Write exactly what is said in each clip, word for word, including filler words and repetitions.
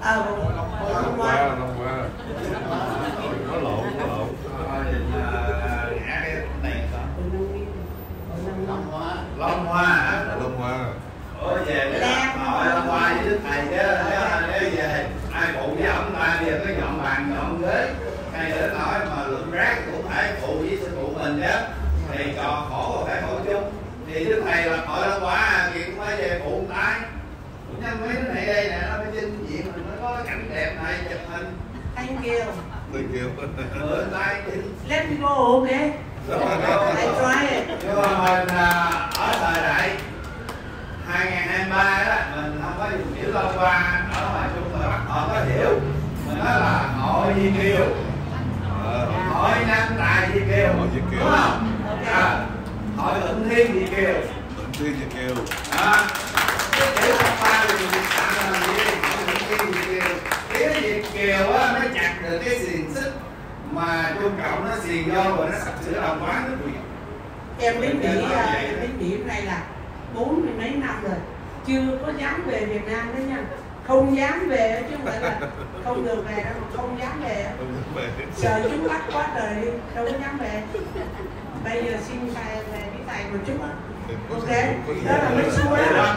Ờ, Long Hoa. Long Hoa. Có lộn, có lộn. Ngã cái này sao? Long Hoa. Long Hoa hả? Long Hoa. Ủa về cái hỏi Long Hoa với Đức Thầy chứ, nếu về ai phụ với ông ta giờ có dọn bàn dọn ghế, hay để nói mà lượng rác cũng phải phụ với sư phụ mình chứ, thì còn khổ phải khổ chung. Thì Đức Thầy là hỏi Long Hoa thì cũng phải về phụ một tay. Nhân mấy đứa này đây nè, nó phải trình diện mình mới có cái cảnh đẹp này chụp hình. Thank you. Thank you. Mượn tay đi. Let me go, okay? I try it. Nhưng mà mình ở thời đại hai nghìn hai mươi ba đó, mình không có dùng chữ Long Hoa, ở ngoài Trung rồi Bắc họ có hiểu. Mình nói là Hội Việt Kiều. Hội Nam Tài Việt Kiều. Hội Việt Kiều. Đúng không? À, Hội Thuận Thiên Việt Kiều. Thuận Thiên Việt Kiều. À, cái chữ Long Hoa thì mình tạm là làm gì? Hội Thuận Thiên Việt Kiều. Cái Việt Kiều á, nó chặt được cái xiềng xích mà Trung Cộng nó xiềng vô rồi nó sắp sửa đồng hóa nước Việt. Em đến Mỹ, em đến Mỹ này là bốn mươi mấy năm rồi, chưa có dám về Việt Nam đó nha, không dám về chứ không phải là không được về đâu, không dám về, sợ chúng bắt quá trời đi, đâu có dám về. Bây giờ xin thầy về với thầy một chút á, ok, đó là mới xua đó.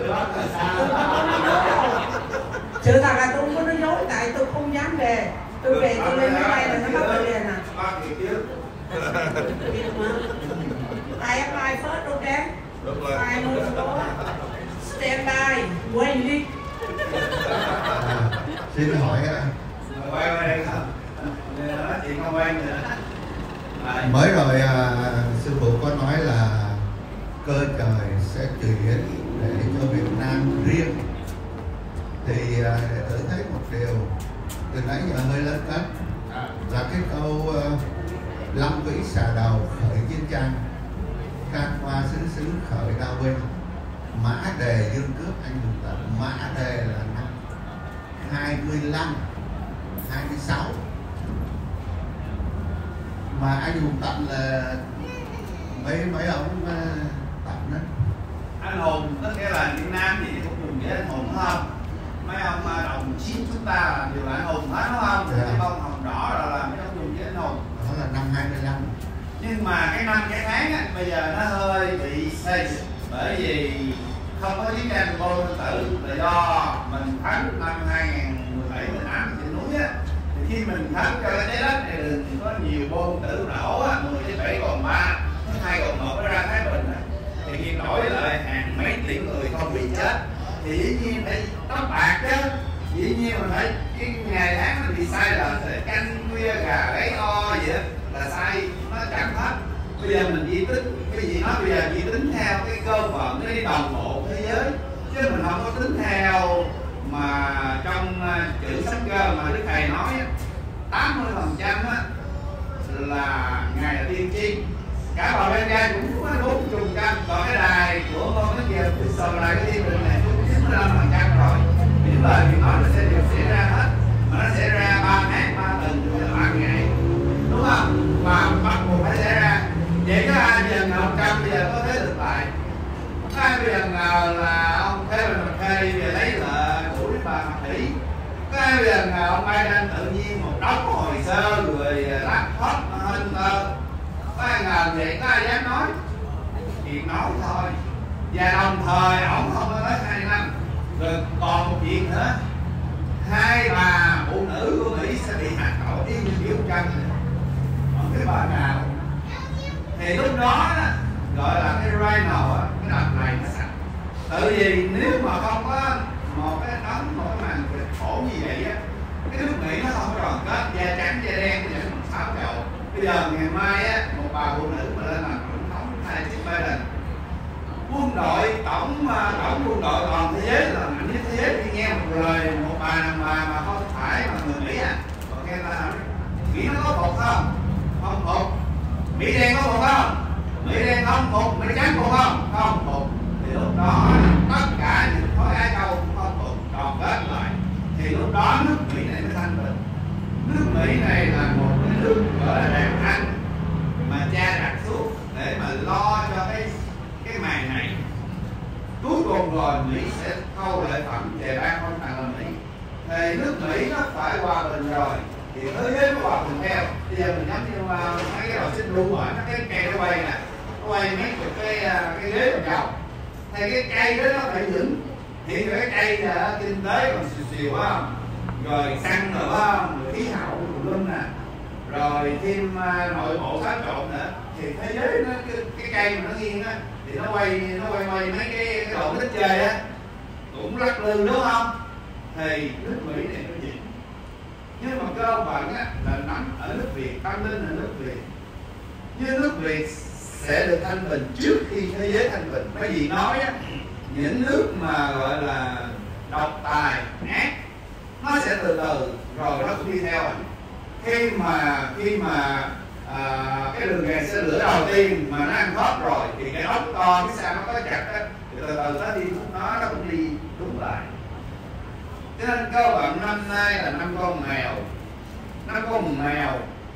Sự thật là tôi không có nói dối, tại tôi không dám về, tôi về tôi lên máy bay là nó bắt tôi liền à. I apply first, okay? I know the law. Stand by, waiting. À, xin hỏi quay qua đây không? Nói chuyện không quen nữa. Mới rồi à, sư phụ có nói là cơ trời sẽ chuyển để cho Việt Nam riêng. Thì à, tôi thấy một điều từ nãy giờ hơi lấn cấn là cái câu uh, Long Vĩ xà đầu khởi chiến tranh, can qua xứ xứ khởi đao binh, mã đề dương cướp anh hùng tận. Mã đề là năm hai mươi lăm, hai mươi sáu, mà anh hùng tận là mấy mấy ông uh, tận đó. Anh hùng tức nghĩa là Việt Nam thì cũng dùng với anh hùng đúng không? Mấy ông đồng chiến chúng ta là đều là anh hùng hết đúng không? Dạ. Cái bông hồng đỏ rồi là mấy ông dùng với anh hùng. Đó là năm hai mươi lăm. Nhưng mà cái năm cái tháng á, bây giờ nó hơi bị xây dựng bởi vì không có chiến tranh vô nguyên tử là do mình thắng năm hai nghìn mười bảy mười tám trên núi á. Thì khi mình thắng cho cái trái đất này đừng có nhiều vô nguyên tử nổ á, mười trên bảy còn ba, hai còn một nó ra Thái Bình á. Thì khi đổi lại hàng mấy tỷ người không bị chết thì dĩ nhiên phải tóc bạc chứ, dĩ nhiên mình phải cái ngày tháng nó bị sai lệch, để canh khuya gà gáy o vậy đó, là sai, nó chặt hết. Bây giờ mình chỉ tính cái gì nói bây giờ chỉ tính theo cái cơ phận cái đồng bộ thế giới, chứ mình không có tính theo mà trong uh, chữ sách cơ mà Đức Thầy nói tám mươi phần trăm là ngài là tiên tri. Cả bà bên gia cũng có bốn chục trăm, còn cái đài của con cái kia sờ lại cái thiên đường này cũng chín mươi lăm phần trăm rồi. Những lời thì nói nó sẽ đều xảy ra hết, mà nó xảy ra ba tháng ba tuần ba ngày, đúng không? Mà bắt buộc phải xảy ra. Vậy có ai bây giờ nào một trăm bây giờ có thế lực lại? Có ai bây giờ nào là ông Thế Bình Mặt Khê bây giờ lấy là của bà Mặt Thủy? Có ai bây giờ nào ông Biden tự nhiên một đống hồ sơ rồi laptop hình tờ? Có ai ngờ vậy, có ai dám nói? Chuyện nói thôi. Và đồng thời ổng không có nói hai năm. Rồi còn một chuyện nữa, hai bà phụ nữ của Mỹ sẽ bị hạt đổ y như kiểu tranh. Còn cái bà nào thì lúc đó, đó gọi là cái rhino á, cái đợt này nó sạch. Tự vì nếu mà không có một cái đống, một cái màn kịch khổ như vậy á, cái nước Mỹ nó không có đoàn kết, da trắng da đen thì nó xáo trộn. Bây giờ ngày mai á, một bà phụ nữ mà lên làm tổng thống thay chiếc Biden, quân đội tổng tổng quân đội toàn thế giới là mạnh nhất thế giới, đi nghe một lời một bà nào mà mà không phải mà người Mỹ à, còn nghe ta nói Mỹ nó có phục không? Không phục. Mỹ đen có phục không? Mỹ đen không phục. Mỹ trắng phục không? Không phục. Thì lúc đó tất cả những khối Á Châu cũng không phục, đoàn kết lại thì lúc đó nước Mỹ này mới thanh bình. Nước Mỹ này là một cái nước gọi là đàn anh mà cha đặt xuống để mà lo cho cái cái màn này. Cuối cùng rồi Mỹ sẽ thâu lợi phẩm về ban không thành là Mỹ. thì nước Mỹ nó phải hòa bình rồi thì thế giới nó hòa bình theo. Bây giờ mình giống như uh, mấy cái đầu xích đu ở nó cái cây nó quay nè, nó quay mấy chục cái uh, cái ghế vòng vòng, thì cái cây đó nó phải vững. Hiện cái cây là kinh tế còn xìu xìu phải không, rồi xăng rồi phải không, rồi khí hậu luôn nè, rồi thêm uh, nội bộ xáo trộn nữa, thì thế giới nó cái, cái cây mà nó nghiêng á thì nó quay nó quay quay mấy cái cái độ thích chơi á cũng lắc lư đúng không, thì nước Mỹ này nó gì. Nhưng mà cơ bản á là nằm ở nước Việt, tâm linh là nước Việt, nhưng nước Việt sẽ được thanh bình trước khi thế giới thanh bình. Bởi vì nói á, những nước mà gọi là độc tài ác nó sẽ từ từ rồi nó cũng đi theo. Khi mà khi mà à, cái đường ray xe lửa đầu tiên mà nó ăn khớp rồi thì cái ốc to cái sao nó có chặt á thì từ từ nó đi nó nó cũng đi đúng lại. Cho nên cơ bản năm nay là năm con mèo, năm con mèo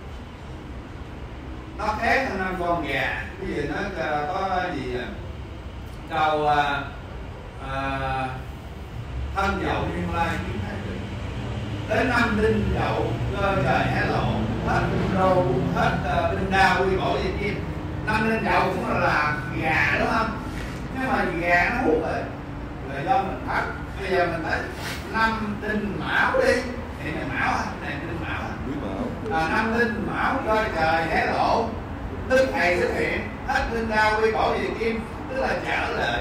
nó khác hơn năm con gà. Cái gì nó có gì câu à, à, thân dậu nguyên lai kiếm thái bình, đến năm đinh dậu cơ trời hé lộ, hết đô hết uh, binh đao quy cổ gì kim. Năm đinh dậu cũng là, là gà đúng không, nhưng mà gà nó hút rồi là do mình thắt. Bây giờ mình thấy năm đinh mão đi, thì này mão à, này đinh mão à, à năm đinh mão coi trời hé lộ, tức thầy xuất hiện, hết binh đao quy cổ gì kim, tức là trở lại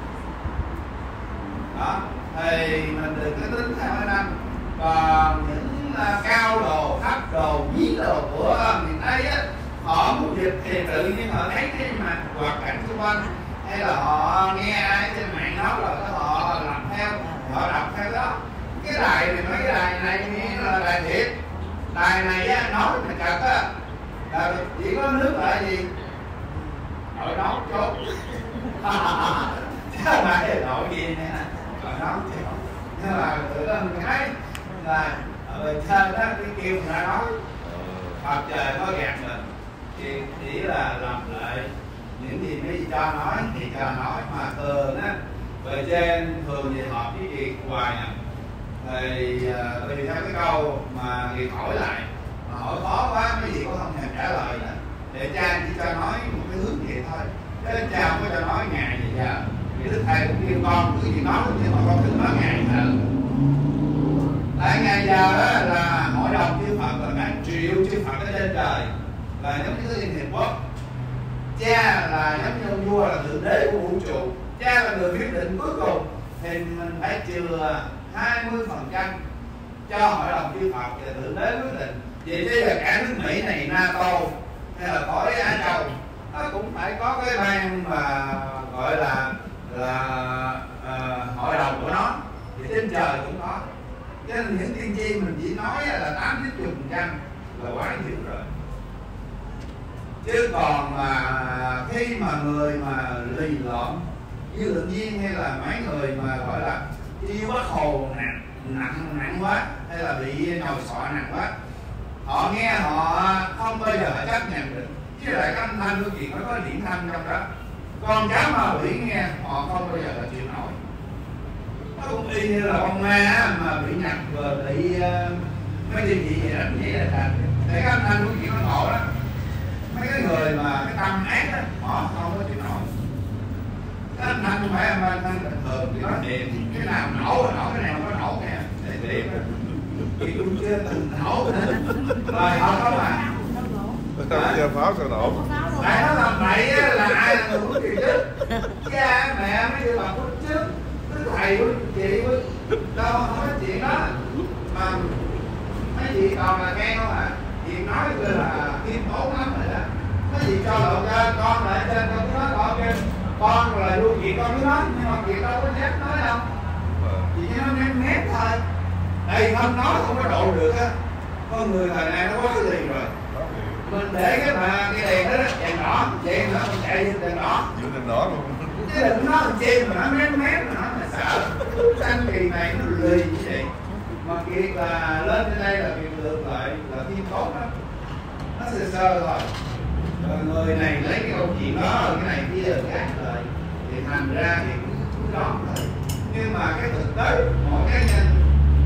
đó, thì mình được cái tính theo cái năm. Còn những uh, cao đồ, thấp đồ, dí đồ của miền Tây á, họ muốn dịch thì tự nhiên họ thấy cái mặt hoạt cảnh xung quanh, hay là họ nghe ai trên mạng nói rồi họ làm theo, họ đọc theo đó. Cái đài này, mấy cái đài này nghe là đài thiệt, đài này á, nói mình cật á là chỉ có nước là gì nội nấu chốt chứ không phải nội gì nè, nội nấu chốt. Nhưng mà tự đó mình thấy là ở trên đó cái kêu người ta nói Phật trời có gạt mình thì chỉ là làm lại những gì mấy cho nói thì cho nói, mà thường á về trên thường thì họp với chị hoài nè, thì tùy theo cái câu mà chị hỏi lại mà hỏi khó quá mấy gì có không thèm trả lời nữa, để cha chỉ cho nói một cái hướng vậy thôi, chứ cha không có cho nói ngày gì giờ. Vì đức thầy cũng kêu con cứ gì nói nhưng mà con đừng nói ngày nữa. Tại ngày giờ đó là hội đồng chư Phật là cả triệu chư Phật ở trên trời, là giống như Liên Hiệp Quốc. Cha là giống như ông vua là thượng đế của vũ trụ, cha là người quyết định cuối cùng, thì mình phải chừa hai mươi phần trăm cho hội đồng chư Phật và thượng đế quyết định. Vì bây giờ cả nước Mỹ này, NATO hay là khỏi Á Châu, nó cũng phải có cái ban mà gọi là là uh, hội đồng của nó, thì trên trời cũng có. Cho nên những tiên tri mình chỉ nói là tám chín mươi phần trăm là quá dữ rồi. Chứ còn mà khi mà người mà lì lợm như tự nhiên hay là mấy người mà gọi là yêu bất hồ nặng nặng nặng quá, hay là bị nhồi sọ nặng quá, họ nghe họ không bao giờ họ chấp nhận được. Chứ lại cái âm thanh của chuyện nó có điện thanh trong đó, con cháu mà bị nghe họ không bao giờ là chịu nổi. Nó cũng y như là con ma mà bị nhập rồi bị uh, mấy điều gì vậy đó, vậy là thành để cái âm thanh của chuyện nó ngộ đó. Mấy cái người mà cái tâm ác đó họ không có chịu nổi. Cái âm thanh không phải âm thanh bình thường, thì nó điện cái nào nổ là nổ, cái nào không có nổ kìa, để điện chị cũng chưa từng nổ nữa rồi họ có mà Giờ pháo sao nổ. tại nó làm vậy là ai là người của chị chứ, cha mẹ mấy đứa bà của trước, thứ thầy của chị của đâu không có chuyện đó, mà mấy chị còn là khen không à, chị nói tôi là khiêm tốn lắm rồi đó, mấy chị cho lộ cho con lại trên con cứ nói con kêu con là luôn chuyện con cứ nói, nhưng mà chuyện đâu có dám nói đâu, chị chỉ nói ném ném thôi. Đây không nói không có độ được á, con người thời nay nó quá cái liền rồi. Mình để cái mà cái đèn đó đèn đỏ, đèn nó không chạy đèn đỏ, đèn đỏ luôn. chứ đừng nói làm chi mà nó mém mém mà nó là sợ. Xanh kỳ này nó lì như vậy, mà kiệt là lên trên đây là kiệt được lại là thiên tốt đó, nó sơ sơ thôi. Rồi người này lấy cái câu chuyện đó, cái này kia rồi khác lời, thì thành ra thì cũng đón thôi. Nhưng mà cái thực tế mỗi cá nhân, mỗi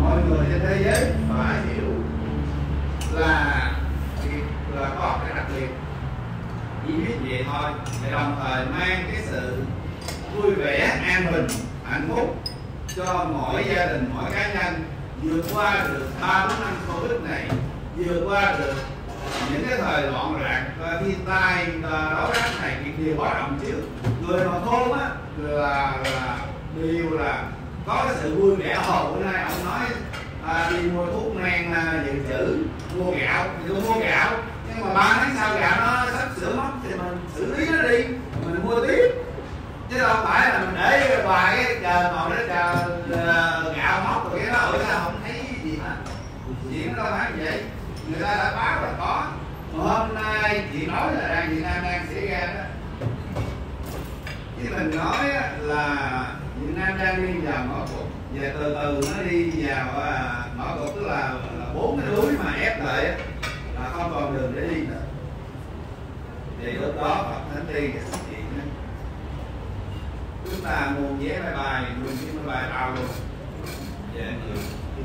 mọi người trên thế giới phải hiểu là là có cái đặc biệt chỉ biết vậy thôi, và đồng thời mang cái sự vui vẻ, an bình, hạnh phúc cho mỗi gia đình, mỗi cá nhân vượt qua được ba bốn năm Covid này, vượt qua được những cái thời loạn lạc, thiên tai, đói rách này, những điều báo động trước. Người mà thôn á là là điều là có cái sự vui vẻ. Hồi bữa nay ông nói à, đi mua thuốc men dự trữ, mua gạo, thì tôi mua gạo, nhưng mà ba tháng sau gạo nó sắp sửa mất thì mình xử lý nó đi, mình mua tiếp, chứ đâu phải là mình để hoài cái chờ ngồi đó chờ uh, gạo móc rồi cái đó rồi sao không thấy gì hết. Chuyện nó đâu phải vậy, người ta đã báo là có, mà hôm nay chị nói là đang Việt Nam đang xảy ra đó, chứ mình nói là Việt Nam đang đi vào ngõ cụt và từ từ nó đi vào uh, ngõ cụt, tức là bốn cái núi mà ép lại là không còn đường để đi nữa. Thì lúc đó Phật Thánh Tri sẽ xuất hiện. Chúng ta mua vé máy bay, mua chiếc máy bay bao luôn. Dạ người.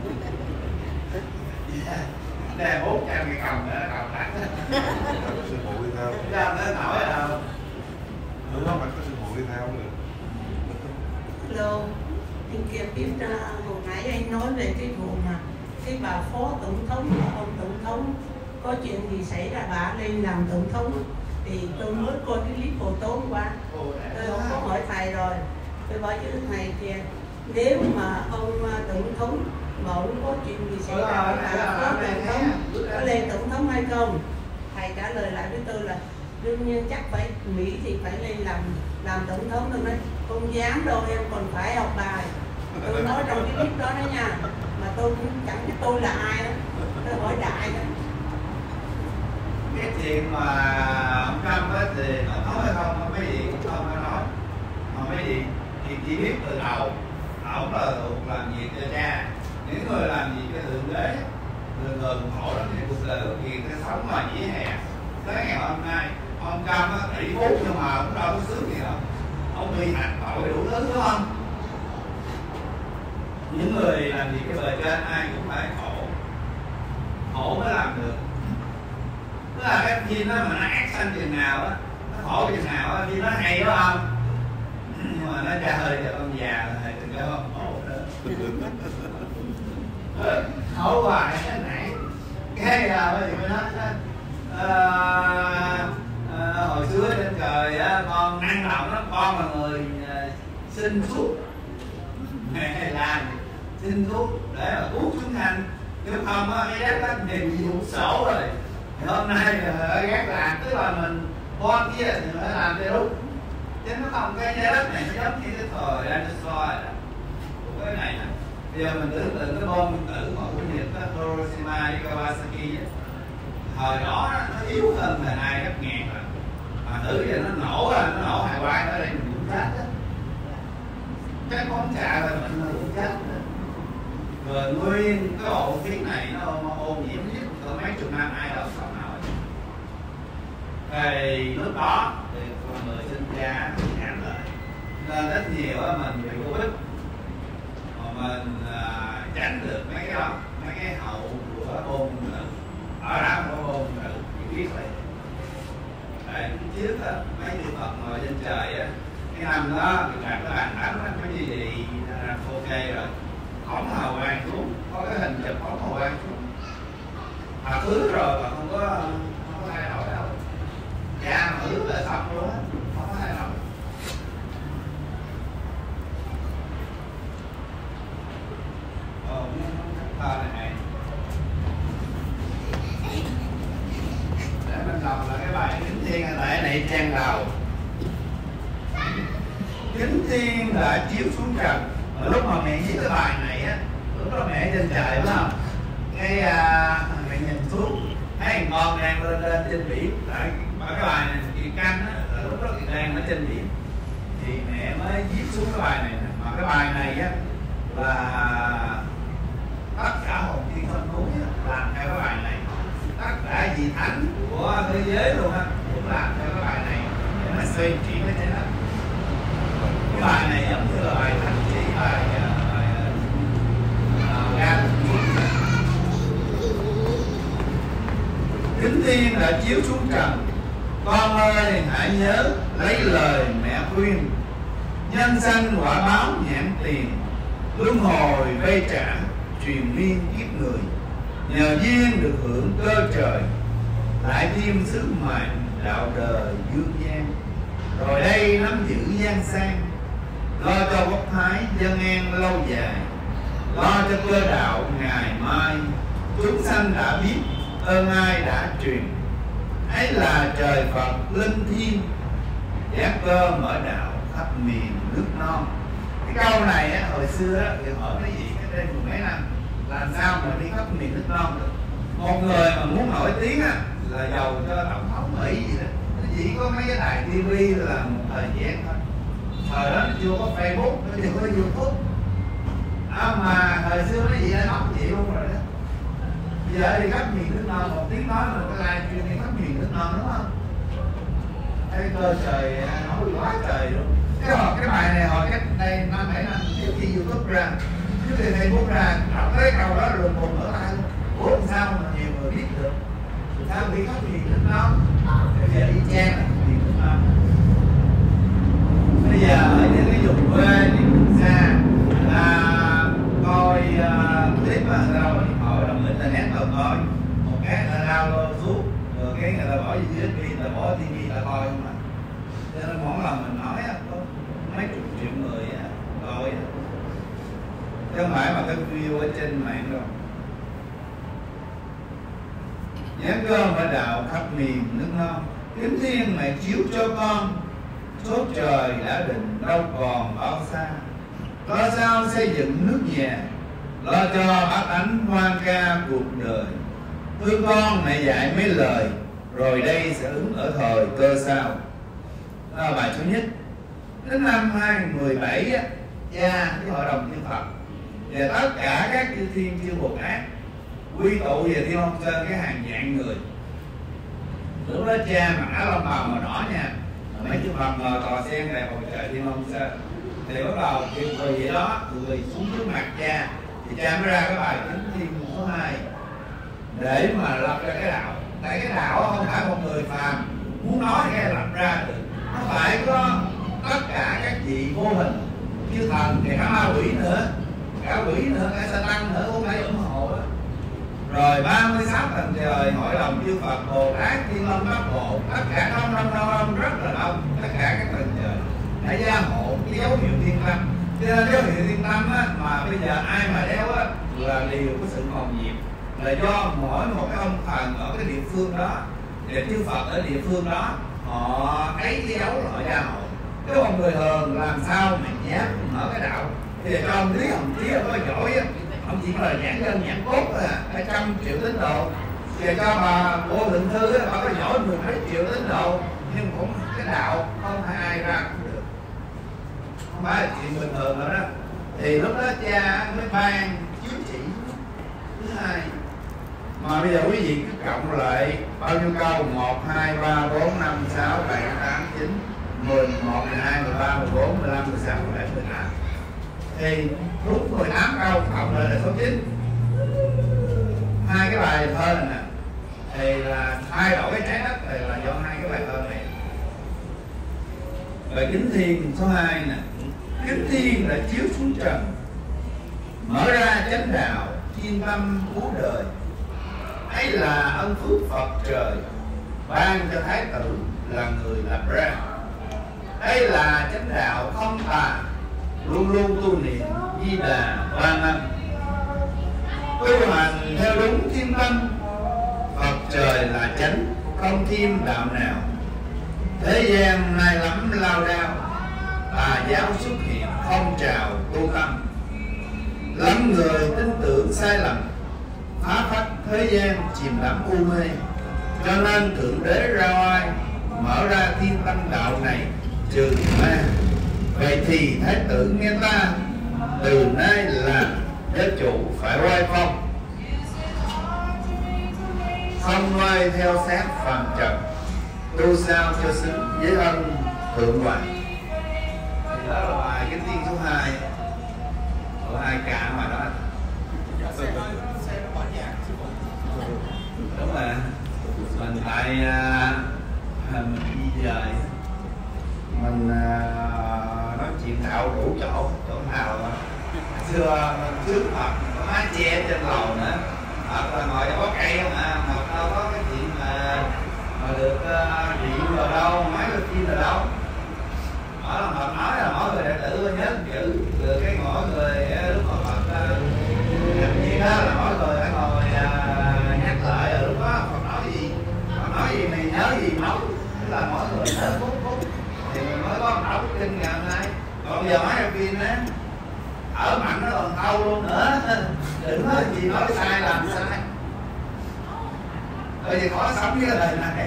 Đây bốn trăm cái còng nữa, còng lại. Sư phụ đi theo. Ra nó nổi đâu. Đúng không? Phải có sư phụ đi theo nữa. Hello, anh kia biết uh, hồi nãy anh nói về cái vụ mà cái bà phó tổng thống và ông tổng thống có chuyện gì xảy ra bà lên làm tổng thống, thì tôi mới coi cái clip hồi tối qua, tôi không có hỏi thầy rồi, tôi bảo chứ thầy kìa, nếu mà ông tổng thống mà ông có chuyện gì xảy ra bà phó tổng thống có lên tổng thống hay không, thầy trả lời lại với tôi là đương nhiên chắc phải Mỹ thì phải lên làm làm tổng thống. Tôi nói không dám đâu, em còn phải học bài. Tôi nói trong cái clip đó đó nha, mà tôi cũng chẳng biết tôi là ai đó, tôi hỏi đại đó. Cái chuyện mà ông Trump á thì nó nói hay không, mấy gì cũng không có nói, mà mấy gì thì chỉ biết từ đầu ổng là thuộc làm việc cho cha, những người làm việc cho thượng đế thường thường khổ lắm, thì cuộc đời của kiệt cái sống mà dĩ hè tới ngày hôm nay. Ông Trump á tỷ phú nhưng mà cũng đâu có sướng gì đâu, ông bị hành tội đủ thứ đúng không? Những người làm việc cái bề trên ai cũng phải khổ, khổ mới làm được. Tức là cái phim đó mà nó action chừng nào á, nó khổ chừng nào á, phim nó hay đó không? Nhưng mà nó trả hơi cho con già là thầy đừng có khổ nữa. Khổ hoài cái nãy cái là bởi vì mới nói à, à, hồi xưa trên trời á, con năng động lắm, con là người à, sinh thuốc hay là sinh thuốc để mà cứu chúng sanh, nếu không á cái đất đó thì bị dụng sổ rồi. Thì hôm nay là gác làm, tức là mình con kia thì phải làm theo đúng, chứ nó không cái trái đất này nó giống như cái thời dinosaur của cái này nè. Bây giờ mình tưởng tượng cái bom nguyên tử mà của Nhật á, Hiroshima với Kawasaki á, thời đó nó yếu hơn thời nay gấp ngàn rồi, mà thử giờ nó nổ rồi, nó nổ hải quang ở đây mình cũng chết á, cái phóng xạ là mình cũng chết á. Rồi nguyên cái bộ phim này nó ô nhiễm nhất cỡ mấy chục năm ai đâu sống nổi. Thì lúc đó thì con người sinh ra giảm lại, nên rất nhiều á mình bị Covid mà mình à, tránh được mấy cái đó, mấy cái hậu của bom nguyên tử. Ở đó có bom nguyên tử chỉ biết vậy. Tại trước á mấy chư Phật ngồi trên trời á, cái năm đó thì đặt cái bàn thánh á, có gì thì ok rồi, phóng hào quang xuống, có cái hình chụp phóng hào quang xuống, mà ướt rồi mà không có không có thay đổi đâu, da mà ướt là xong luôn á, không có thay đổi. Ồ, cái thơ này này để mình đọc là cái bài Kính Thiên tại này trang đầu. Kính Thiên đã chiếu xuống trần. Ở lúc mà mẹ viết cái bài này á, lúc đó mẹ trên trời đúng không? Cái à, mẹ nhìn xuống thấy thằng con đang lên lên trên biển. Tại cái bài này Kiệt Canh á, là lúc đó Kiệt đang ở trên biển, thì mẹ mới viết xuống cái bài này. Mà cái bài này á là tất cả hồn thiên thân núi làm theo cái bài này, tất cả vị thánh của thế giới luôn á cũng làm theo cái bài này để mà xoay chuyển cái thế đó. Cái bài này giống như là bài thánh chỉ bài, bài uh, uh, Kính thiên đã chiếu xuống trần, con ơi hãy nhớ lấy lời mẹ khuyên. Nhân sanh quả báo nhãn tiền, luân hồi vay trả truyền miên kiếp người. Nhờ duyên được hưởng cơ trời, lại thêm sứ mệnh đạo đời dương gian. Rồi đây nắm giữ gian sang, lo cho quốc thái dân an lâu dài, lo cho cơ đạo ngày mai. Chúng sanh đã biết ơn ai đã truyền, ấy là trời Phật linh thiêng, giác cơ mở đạo khắp miền nước non. Cái câu này á, hồi xưa á, thì hỏi cái gì cái đây mười mấy năm, làm sao mà đi khắp miền nước non được. Một người mà muốn nổi tiếng á, là giàu cho tổng thống Mỹ gì đó, nó chỉ có mấy cái đài tivi là một thời gian thôi. Thời đó nó chưa có Facebook, nó chưa có YouTube. À, mà thời xưa nó gì nó nóng vậy luôn rồi đó. Bây giờ đi khắp miền nước non, một tiếng nói là cái live stream đi khắp miền nước non đúng không? Thấy cơ trời nói quá trời luôn. Cái hồi cái bài này hồi cách đây năm bảy năm trước khi YouTube ra, trước khi Facebook ra, đọc cái câu đó rồi một mở tay luôn. Ủa làm sao mà nhiều người biết được? Sao đi khắp miền nước non? Bây giờ đi chen là miền nước non. Bây giờ ở những cái vùng quê, những vùng xa là coi uh, clip mà người ta hội đồng internet rồi coi một cái người ta download xuống, rồi cái người ta bỏ U S B, người ta bỏ ti vi ta coi không mà. Cho nên mỗi lần mình nói á, có mấy chục triệu người á, coi á, chứ không phải mà cái view ở trên mạng đâu. Giáng cơ mở đạo khắp miền nước non, kính thiên mẹ chiếu cho con. Số trời đã định đâu còn bao xa, lo sao xây dựng nước nhà, lo cho bác tánh hoan ca cuộc đời. Thương con mẹ dạy mấy lời, rồi đây sẽ ứng ở thời cơ sao. Đó là bài số nhất. Đến năm hai nghìn mười bảy á, cha với hội đồng chư Phật và tất cả các chư thiên chư Bồ Tát quy tụ về Thiên Long Sơn cái hàng vạn người. Lúc đó cha mặc áo lông bào màu đỏ nha, mấy chư Phật ngồi tòa sen này hồi trời Thiên Long Sơn, thì bắt đầu kêu cười vậy đó, cười xuống trước mặt cha, thì cha mới ra cái bài kính thiên số hai để mà lập ra cái đạo. Tại cái đạo không phải một người phàm muốn nói cái lập ra được, nó phải có tất cả các vị vô hình, chư thần thì cả ma quỷ nữa, cả quỷ nữa, cả sa tăng nữa cũng phải ủng hộ đó. Rồi ba mươi sáu tầng trời, hội đồng chư Phật, Bồ Tát, Thiên Long Bát Bộ, tất cả đông đông đông đông rất là đông, tất cả các tầng trời đã gia hộ cái dấu hiệu thiên tâm. Cho nên dấu hiệu thiên tâm á, mà bây giờ ai mà đeo á là đều có sự màu nhiệm, là do mỗi một cái ông thần ở cái địa phương đó, để chư Phật ở địa phương đó họ thấy cái dấu họ gia hộ. Chứ còn người thường làm sao mà dám mở cái đạo. Thì cho ông Lý Hồng Chí có giỏi á, ông chỉ là giảng dân giảng cốt là hai trăm triệu tín đồ. Thì cho bà Bộ Thượng Thư á, bà có giỏi mười mấy triệu tín đồ, nhưng cũng cái đạo không ai ra cũng được, không phải là chuyện bình thường nữa đó. Thì lúc đó cha mới ban chiếu chỉ thứ hai. Mà bây giờ quý vị cứ cộng lại bao nhiêu câu: một, hai, ba, bốn, năm, sáu, bảy, tám, chín, mười, một, mười hai, mười ba, mười bốn, mười lăm, mười sáu, mười bảy, mười tám. Thì đúng mười tám câu cộng lại là số chín. Hai cái bài thơ này nè, thì là thay đổi cái trái đất thì là do hai cái bài thơ này. Bài kính thiên số hai nè, kính thiên là chiếu xuống trần, mở ra chánh đạo chuyên tâm cứu đời. Ấy là ân phước Phật trời, ban cho thái tử là người lập ra. Đây là chánh đạo không tà, luôn luôn tu niệm Di Đà Quan Âm. Tu hành theo đúng thiên tâm, Phật trời là chánh, không thêm đạo nào. Thế gian nay lắm lao đao, tà giáo xuất hiện phong trào tu tâm. Lắm người tin tưởng sai lầm, phá phách thế gian chìm đắm u mê. Cho nên Thượng Đế ra oai, mở ra thiên tâm đạo này trừ ma. Vậy thì thái tử nghe ta, từ nay là giáo chủ phải oai phong, không oai theo sát phàm trần, tu sao cho xứng với ân thượng hoàng. Thì đó là bài cái tiên số hai của hai ca mà đó. Đúng rồi. tại mình di dời, mình nói chuyện đạo đủ chỗ, chỗ nào xưa trước mặt có mái che trên lầu nữa, hoặc là ngồi có cây không à, hoặc đâu có cái chuyện mà mà được điện vào đâu, máy được chim vào đâu. Đó là Phật nói là mỗi người đệ tử nhớ chữ, từ cái mỗi người lúc mà Phật làm gì đó là mỗi người phải ngồi nhắc lại, rồi lúc đó Phật nói gì, Phật nói gì mình nhớ gì nói, tức là mỗi người nhớ phút phút thì mình mới có đọc kinh ngày hôm nay. Còn giờ máy phim á ở mạnh nó còn thâu luôn nữa, đừng nói gì nói sai làm sai, bởi vì khó sống với cái lời này.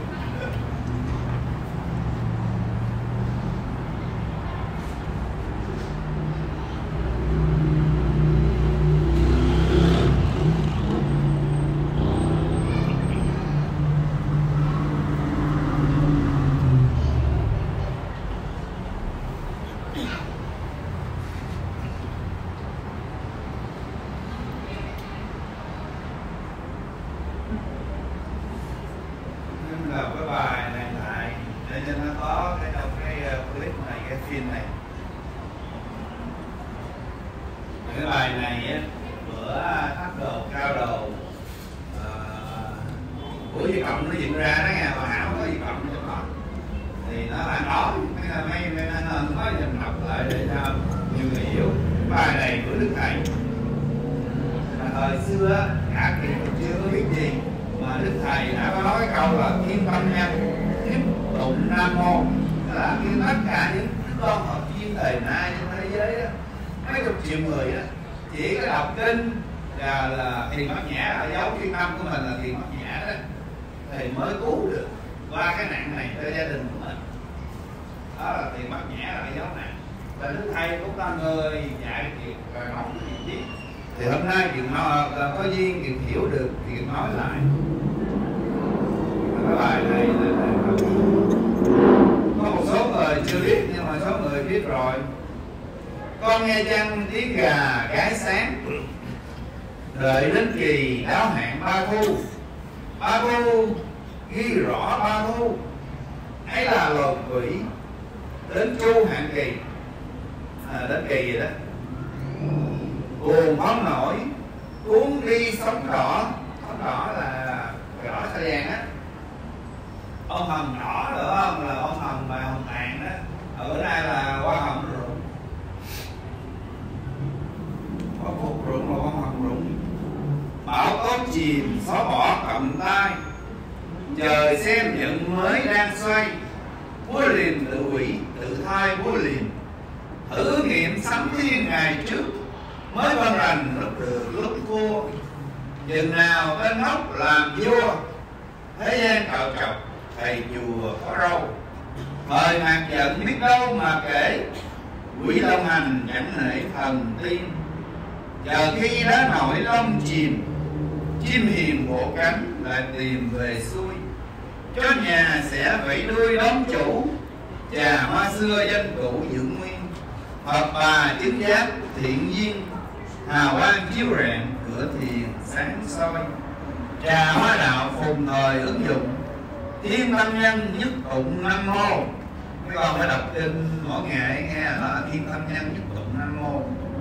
Cái bài này á, bữa thắp đồ cao đồ của Di Cộng nó dựng ra đó nghe, mà Hảo có Di Cộng trong đó thì nó là nói mấy mấy nên nói dần đọc lại để cho nhiều người hiểu. Bài này của Đức Thầy là thời xưa cả kỳ chưa có biết gì mà Đức Thầy đã có nói câu là thiên tâm nhân tiếp tụng nam mô, là khi tất cả những đứa con học chim thời nay trên thế giới đó, mấy chục triệu người đó chỉ có đọc kinh và là thiền bát nhã, là dấu chuyên tâm của mình là thiền bát nhã đó, thì mới cứu được qua cái nạn này cho gia đình của mình. Đó là thiền bát nhã là cái dấu nạn. Và Đức Thầy cũng là người dạy việc và nói việc biết. Thì hôm nay Kiều nói là có duyên Kiều hiểu được thì Kiều nói lại. Cái bài này là có một số người chưa biết nhưng mà số người biết rồi. Con nghe chăng tiếng gà gáy sáng, đợi đến kỳ đáo hạn ba thu. Ba thu ghi rõ ba thu, ấy là lột quỷ đến chu hạn kỳ, à, đến kỳ vậy đó. Buồn không nổi cuốn đi sóng đỏ, sóng đỏ là đỏ sa vàng á, ông hồng đỏ được không, là ông hồng và hồng tàn đó, ở bữa nay là hoa hồng rụng, hoa phục rụng là hoa hồng rụng. Bão tố chìm xóa bỏ cầm tay, trời xem nhận mới đang xoay, búa liềm tự quỷ tự thai búa liềm, thử nghiệm sắm thiên ngày trước, mới văn rành lúc được lúc thua. Chừng nào tên ngốc làm vua, thế gian cạo chọc thầy chùa có râu. Thời mạc giận biết đâu mà kể, quỷ long hành chẳng nể thần tiên. Chờ khi đá nổi lông chìm, chim hiền bộ cánh lại tìm về xuôi. Chó nhà sẽ vẫy đuôi đón chủ, trà hoa xưa danh cụ giữ nguyên. Phật bà chứng giác thiện duyên, hào quang chiếu rạng cửa thiền sáng soi. Trà hoa đạo phùng thời ứng dụng, thiên tâm nhân nhất tụng nam mô. Mấy con phải đọc kinh mỗi ngày nghe đó là thiên tâm nhân nhất tụng nam mô.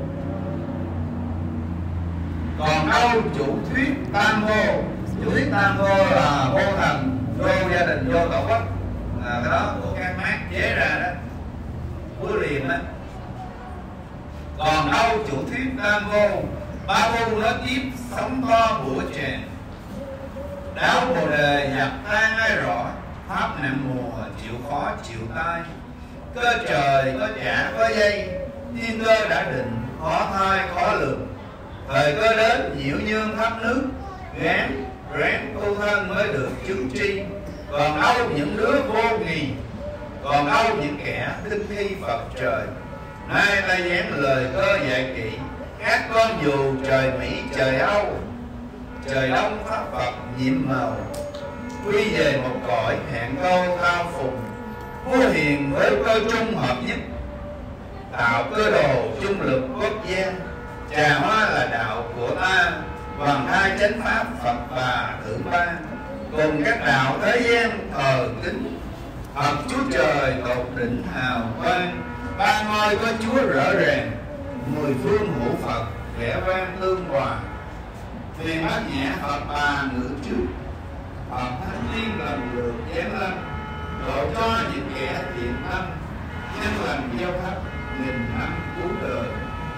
Còn đâu chủ thuyết tam vô, chủ thuyết tam vô là vô thần, vô gia đình, vô tổ quốc, là cái đó của các mác chế ra đó, búa liềm á. Còn đâu chủ thuyết tam vô, ba vô nó tiếp sóng to bủa chèn. Đáo bồ đề nhập tan ai rõ, pháp nặng mùa chịu khó chịu tai. Cơ trời có trả có dây, thiên cơ đã định khó thai khó lường. Thời cơ đến nhiễu nhương thắp nước, gán ráng tu thân mới được chứng tri. Còn đâu những đứa vô nghi, còn đâu những kẻ tinh thi Phật trời. Nay ta giảng lời cơ dạy kỹ, các con dù trời Mỹ trời Âu, trời Đông pháp Phật nhiệm màu. Quy về một cõi hẹn câu cao phùng, vua hiền với cơ trung hợp nhất. Tạo cơ đồ trung lực quốc gia, trà hoa là đạo của ta, hoàng thai chánh pháp Phật bà thượng ban. cùng các đạo thế gian thờ kính Phật Chúa Trời tột đỉnh hào quang, ba ngôi có Chúa rõ ràng, mười phương hữu Phật vẻ vang tương hòa. Thuyền bát nhã Phật bà ngự trước, Phật thánh tiên lần lượt giáng lâm, độ cho những kẻ thiện tâm, nhân lành gieo khắp nghìn năm cứu đời.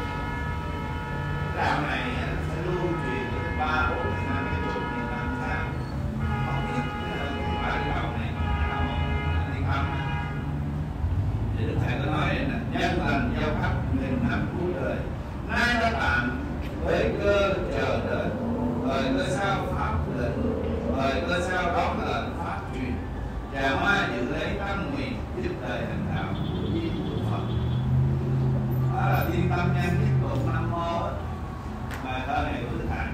Đạo này sẽ lưu truyền được ba bốn năm cái chục nghìn năm sau. Không biết cái phải đạo này nào thiên âm. Thì Đức Thầy có nói là nhân lành gieo khắp nghìn năm cứu đời. Nay đã tạm với cơ chờ đợi, thời cơ sao pháp lệnh, thời cơ sao đón lệnh pháp truyền. Trà hoa dự lấy tâm nguyện tiếp đời hành đạo của Di của Phật. Đó là thiên tâm nhân tiếp tục Nam Mô mà thơ này của Đức Thầy.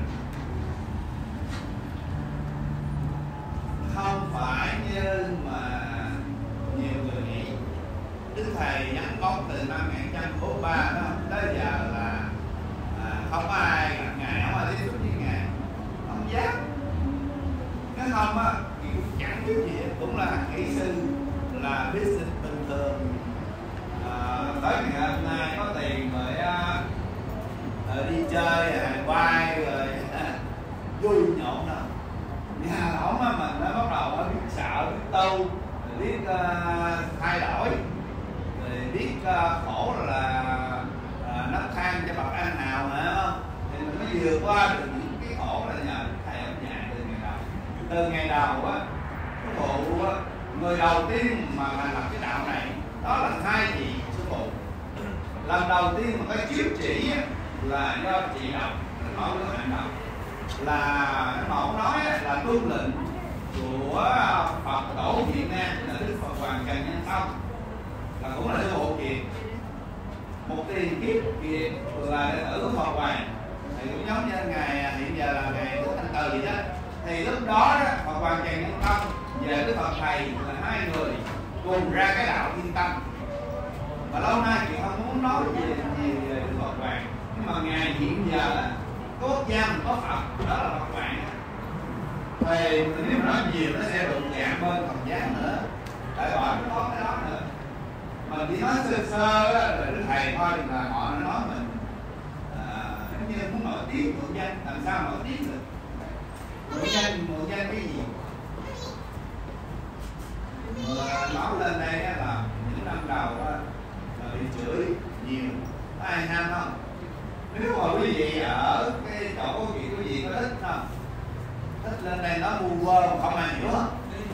Không phải như mà nhiều người nghĩ. Đức Thầy nhắn bóng từ năm một nghìn chín trăm bốn mươi ba đó tới giờ là à, không có ai gặp Ngài, không ai tiếp xúc với Ngài, không dám. Nếu không á thì cũng chẳng biết gì, cũng là kỹ sư, là business bình thường. À, tới ngày hôm nay có tiền rồi á, rồi đi chơi rồi quay rồi vui nhộn đó. Nhà ổng á mình nó bắt đầu nó biết sợ, biết tu, rồi biết uh, thay đổi, rồi biết uh, khổ là uh, nấc thang cho bậc an nào nữa không? Thì mình mới vượt qua được những cái khổ là nhờ thầy ổng dạy từ ngày đầu. Từ ngày đầu á, sư phụ á, người đầu tiên mà thành lập cái đạo này đó là hai vị sư phụ. Lần đầu tiên mà cái chiếu chỉ á, là do chị đọc, nói với bạn đọc là mà ông nói là tuân lệnh của Phật tổ Việt Nam là Đức Phật Hoàng Trần Nhân Tông, là cũng là sư phụ Kiệt, một tiền kiếp Kiệt là đệ tử của Phật Hoàng, thì cũng giống như ngày hiện giờ là ngày Đức Thanh Từ vậy đó. Thì lúc đó, đó Phật Hoàng Trần Nhân Tông và Đức Phật Thầy là hai người cùng ra cái đạo Thiên Tâm. Và lâu nay chị không muốn nói về về Đức Phật Hoàng, nhưng mà ngày hiện giờ có quốc gia mình có Phật, đó là Phật Hoàng. Thì nếu mà nói nhiều nó sẽ đụng chạm bên Phật giáo nữa, tại họ nó có cái đó nữa. Mà chỉ nói sơ sơ đó, là Đức Thầy thôi là họ nói mình à, giống như muốn nổi tiếng mượn danh, làm sao nổi tiếng được? Mượn danh, mượn danh cái gì? Mà nói lên đây là những năm đầu là bị chửi nhiều, có ai ham không? Nếu mà quý vị ở cái chỗ của chị quý vị có thích không? Thích lên đây nói bu vơ mà không ai hiểu hết,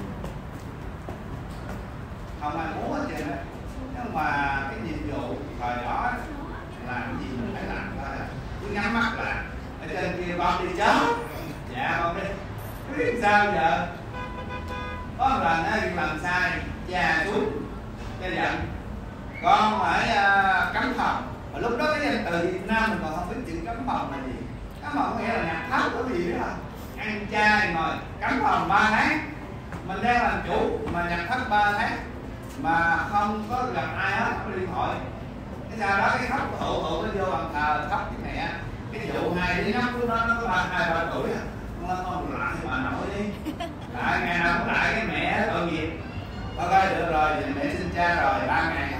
không ai muốn hết trơn á. Nhưng mà cái nhiệm vụ thời đó làm cái gì mình phải làm thôi, cứ nhắm mắt là ở trên kia con đi chết, dạ con đi, cứ biết sao giờ. Có một lần á làm sai, cha xuống cha giận con phải uh, cấm phòng. Mà lúc đó cái từ Việt Nam mình còn không biết chữ cấm phòng là gì. Cấm phòng có nghĩa là nhạc thấp có gì đó, ăn chay ngồi cấm phòng ba tháng, mình đang làm chủ mà nhạc thấp ba tháng mà không có gặp ai hết, không có điện thoại. Cái sau đó cái khóc của hậu hậu nó vô bàn thờ khóc với mẹ. Cái vụ hai đứa nhóc lúc đó nó có ba hai ba tuổi á, con con lại bà nội đi, lại ngày nào cũng lại cái mẹ tội nghiệp. Con ơi được rồi, mẹ xin cha rồi ba ngày.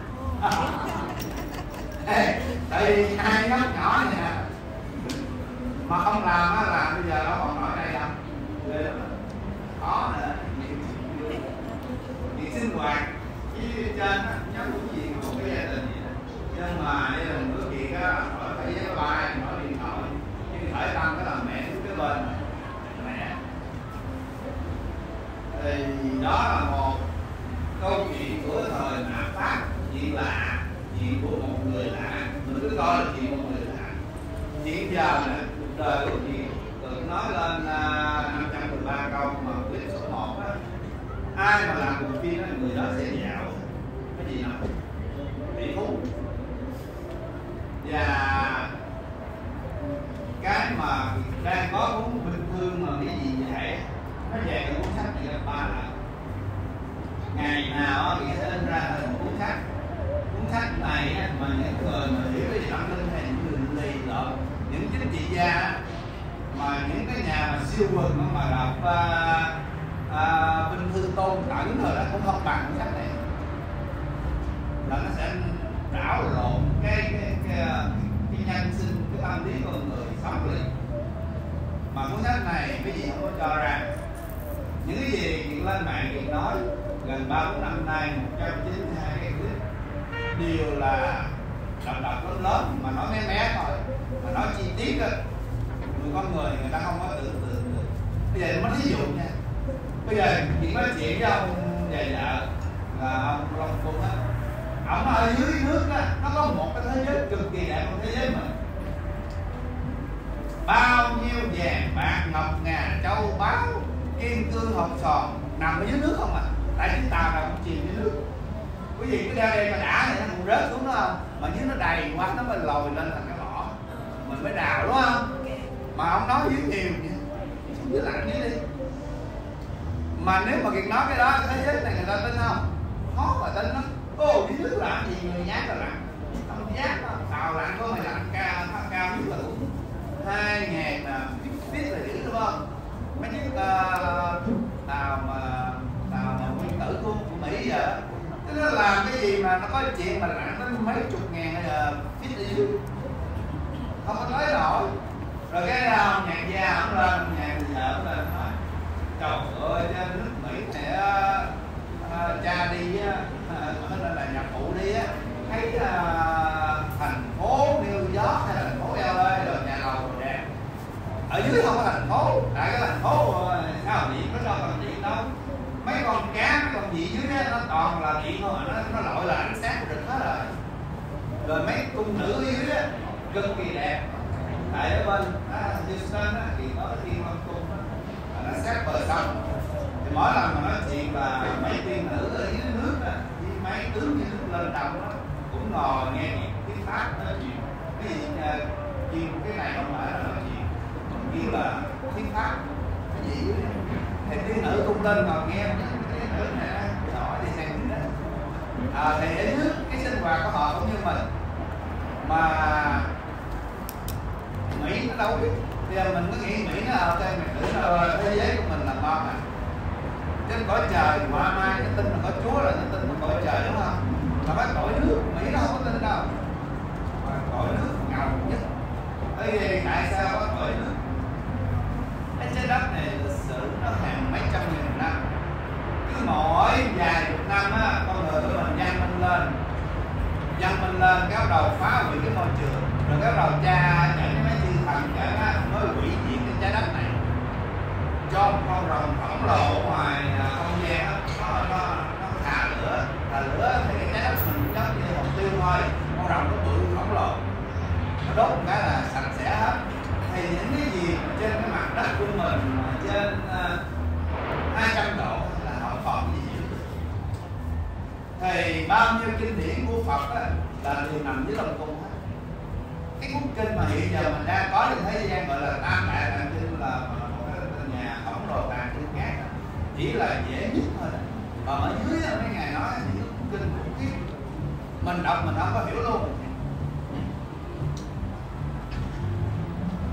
Ê, tại vì hai nhóc nhỏ này nè mà không làm á là bây giờ nó còn nói đây đâu, có nữa việc sinh hoạt với trên nhóc của gì một cái gia đình gì đó. Nhưng mà gia đình của chị á hỏi phải giấy bay, hỏi điện thoại, nhưng khởi tâm cái là mẹ đứng cái bên mẹ. Thì đó là một câu chuyện của thời mạt Pháp, chuyện lạ, chuyện của một người lạ, mình cứ coi là chuyện một người lạ. Hiện giờ nè, cuộc đời của chị tự nói lên năm trăm mười ba câu mà quyết số một á, ai mà làm cuộc phim đó người đó sẽ dạo cái gì nào tỷ phú. Và cái mà đang có cuốn bình thường mà cái gì vậy nó về cái cuốn sách này ba là ngày nào thì sẽ in ra thành một cuốn sách. Cuốn sách này mà những người mà hiểu về tâm linh hay những người lì lợm, những chính trị gia mà mà những cái nhà mà siêu quần mà đọc à, à, Binh Thư Tôn Tẩn rồi đó cũng không bằng cuốn sách này, là nó sẽ đảo lộn cái cái cái, cái nhân sinh, cái tâm lý của người sống liền. Mà cuốn sách này cái gì không có cho ra, những cái gì chuyện lên mạng chuyện nói gần ba bốn năm nay một trăm chín mươi hai cái clip đều là đọc đọc lớn lớn mà nói mé mé thôi, mà nói chi tiết á, người con người người ta không có tưởng tượng được. Bây giờ nó thí dụ nha, bây giờ chuyện nói chuyện với ông về vợ là ông Long Cung á, ông ở dưới nước á, nó có một cái thế giới cực kỳ đẹp của thế giới mình, bao nhiêu vàng bạc ngọc ngà châu báu kim cương hột sòn nằm ở dưới nước không à, tại chúng ta nào cũng chìm dưới nước. Quý vị cứ đeo đây mà đã thì nó cũng rớt xuống đó không, mà dưới nó đầy quá nó mới lồi lên thành cái mỏ, mình mới đào đúng không? Mà ông nói dưới nhiều xuống dưới lạnh dưới đi. Mà nếu mà Kiệt nói cái đó thế giới này người ta tin không? Khó mà tin lắm. Ô dưới nước làm gì người nhát là lạnh, không nhát đâu. Tàu lạnh có mày lạnh cao cao nhất là cũng hai ngàn feet là dữ đúng không? Mấy chiếc uh, tàu mà tàu mà nguyên tử của, của Mỹ giờ nó làm cái gì mà nó có chuyện mà lặn đến mấy chục ngàn feet ở dưới, không có nói nổi. Rồi cái nào nhạc gia ông lên, nhạc vợ ông lên nói trời ơi nước Mỹ này uh, cha đi uh, nên là nhạc phụ đi á, thấy uh, thành phố New York hay thành phố L A rồi nhà lầu rồi đẹp, ở dưới không có thành phố, tại cái thành phố sao điện nó đâu còn điện đâu, mấy con cá mấy con gì dưới đó nó toàn là điện thôi, nó nó lội là ánh sáng của địch hết rồi. Rồi mấy cung nữ dưới đó cực kỳ đẹp, tại ở bên Houston á thì có cái Thiên Long Cung đó, nó sát bờ sông, thì mỗi lần mà nói chuyện là mấy tiên nữ ở dưới nước á, với mấy tướng dưới nước lên đồng đó cũng ngồi nghe nhạc tiếng Pháp nói chuyện, cái gì chuyện cái này không phải là nói chuyện, còn kia là tiếng Pháp cái gì đó. Thì tiên nữ cung lên ngồi nghe cái nữ này giỏi đi xem gì đó. À, thì ở nước cái sinh hoạt của họ cũng như mình, mà Mỹ nó đâu biết. Bây giờ mình cứ nghĩ Mỹ nó ở đây mình tưởng là thế giới của mình là ngon à, trên cõi trời hoa mai cái tin là có Chúa là cái tin là cõi trời đúng không? Mà cái cõi nước Mỹ nó không có tin đâu, mà cõi nước ngầu nhất. Bởi vì tại sao có cõi nước? Cái trái đất này lịch sử nó hàng mấy trăm nghìn năm, cứ mỗi vài chục năm á, con người của mình văn minh lên, văn minh lên cái bắt đầu phá hủy cái môi trường, rồi cái bắt đầu cha chạy mấy chư thần cả mới hủy diệt cái trái đất này, cho một con rồng khổng lồ ngoài không gian đó, nó nó nó thả lửa, thả lửa thì cái trái đất mình giống như hồng tiêu thôi, con rồng nó bự khổng lồ, nó đốt một cái là sạch sẽ hết. Thì những cái gì mà trên cái mặt đất của mình mà trên uh, hai trăm độ là không còn cái gì nữa. Thì bao nhiêu kinh điển của Phật á, là đều nằm dưới Long Cung hết. Cái cuốn kinh mà hiện giờ mình đang có trên thế gian gọi là Tam Đại Tạng Kinh là một cái nhà khổng lồ tạng kinh khác, chỉ là dễ nhất thôi. Còn ở dưới mấy ngày nói những cuốn kinh khủng khiếp, mình đọc mình không có hiểu luôn.